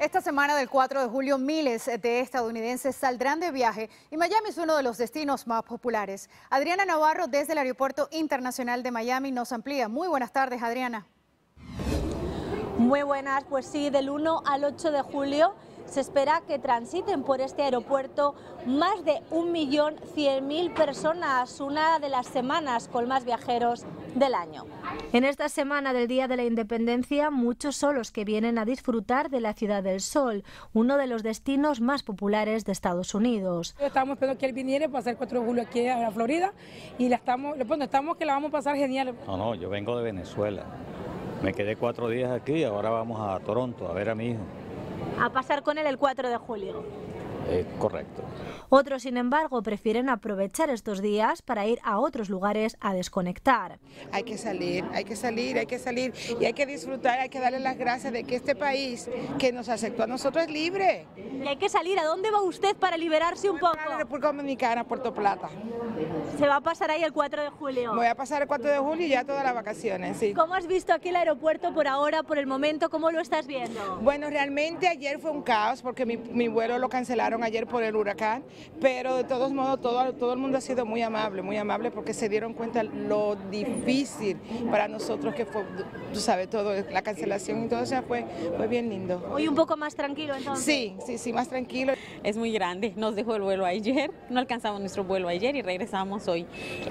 Esta semana del 4 de julio, miles de estadounidenses saldrán de viaje y Miami es uno de los destinos más populares. Adriana Navarro, desde el Aeropuerto Internacional de Miami, nos amplía. Muy buenas tardes, Adriana. Muy buenas, pues sí, del 1 al 8 de julio se espera que transiten por este aeropuerto más de 1.100.000 personas, una de las semanas con más viajeros del año. En esta semana del Día de la Independencia, muchos son los que vienen a disfrutar de la Ciudad del Sol, uno de los destinos más populares de Estados Unidos. Estamos esperando que él viniera para hacer el 4 de julio aquí a la Florida y estamos que la vamos a pasar genial. No, yo vengo de Venezuela. Me quedé 4 días aquí y ahora vamos a Toronto a ver a mi hijo. A pasar con él el 4 de julio. Correcto. Otros, sin embargo, prefieren aprovechar estos días para ir a otros lugares a desconectar. Hay que salir y hay que disfrutar, hay que darle las gracias de que este país que nos aceptó a nosotros es libre. Y hay que salir. ¿A dónde va usted para liberarse un poco? A la República Dominicana, Puerto Plata. ¿Se va a pasar ahí el 4 de julio? Voy a pasar el 4 de julio y ya todas las vacaciones, sí. ¿Cómo has visto aquí el aeropuerto por ahora, por el momento? ¿Cómo lo estás viendo? Bueno, realmente ayer fue un caos porque mi vuelo lo cancelaron ayer por el huracán, pero de todos modos todo el mundo ha sido muy amable porque se dieron cuenta lo difícil para nosotros que fue, tú sabes, todo, la cancelación y todo, o sea, fue bien lindo. Hoy un poco más tranquilo entonces. Sí, más tranquilo. Es muy grande, nos dejó el vuelo ayer, no alcanzamos nuestro vuelo ayer y regresamos hoy.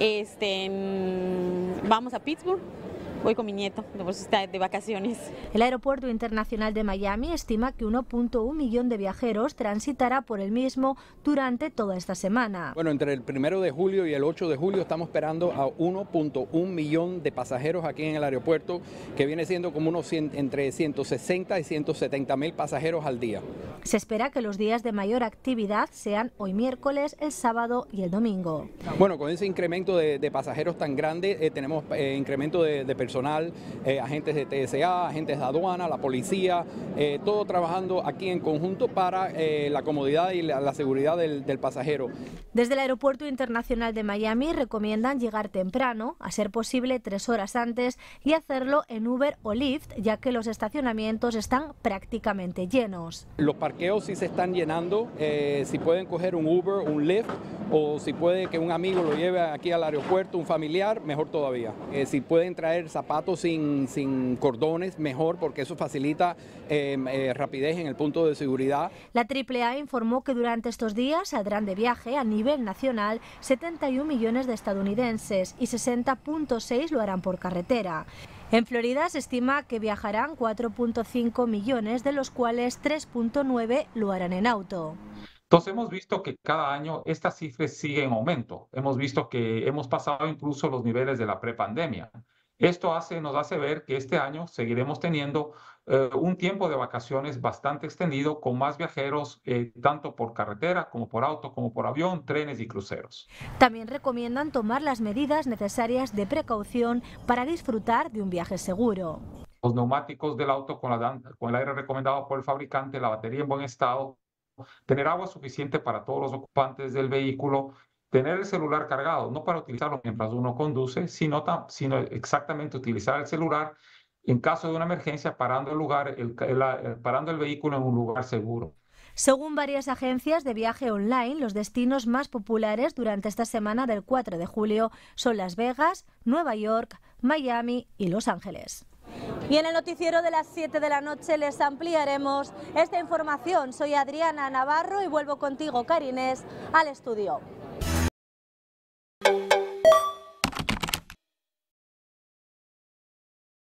Vamos a Pittsburgh. Voy con mi nieto, pues está de vacaciones. El Aeropuerto Internacional de Miami estima que 1.1 millón de viajeros transitará por el mismo durante toda esta semana. Bueno, entre el 1 de julio y el 8 de julio estamos esperando a 1.1 millón de pasajeros aquí en el aeropuerto, que viene siendo como entre 160 y 170 mil pasajeros al día. Se espera que los días de mayor actividad sean hoy miércoles, el sábado y el domingo. Bueno, con ese incremento de pasajeros tan grande, tenemos incremento de personas. Agentes de TSA, agentes de aduana, la policía, todo trabajando aquí en conjunto para la comodidad y la seguridad del pasajero. Desde el Aeropuerto Internacional de Miami recomiendan llegar temprano, a ser posible 3 horas antes, y hacerlo en Uber o Lyft, ya que los estacionamientos están prácticamente llenos. Los parqueos sí se están llenando, si pueden coger un Uber, un Lyft, o si puede que un amigo lo lleve aquí al aeropuerto, un familiar, mejor todavía. Si pueden traer zapatos sin cordones, mejor, porque eso facilita rapidez en el punto de seguridad. La AAA informó que durante estos días saldrán de viaje a nivel nacional 71 millones de estadounidenses y 60.6 lo harán por carretera. En Florida se estima que viajarán 4.5 millones, de los cuales 3.9 lo harán en auto. Entonces hemos visto que cada año estas cifras siguen en aumento. Hemos visto que hemos pasado incluso los niveles de la prepandemia. Esto nos hace ver que este año seguiremos teniendo un tiempo de vacaciones bastante extendido, con más viajeros tanto por carretera como por auto, como por avión, trenes y cruceros. También recomiendan tomar las medidas necesarias de precaución para disfrutar de un viaje seguro. Los neumáticos del auto con el aire recomendado por el fabricante, la batería en buen estado, tener agua suficiente para todos los ocupantes del vehículo, tener el celular cargado, no para utilizarlo mientras uno conduce, sino exactamente utilizar el celular en caso de una emergencia, parando el vehículo en un lugar seguro. Según varias agencias de viaje online, los destinos más populares durante esta semana del 4 de julio son Las Vegas, Nueva York, Miami y Los Ángeles. Y en el noticiero de las 7 de la noche les ampliaremos esta información. Soy Adriana Navarro y vuelvo contigo, Karines, al estudio.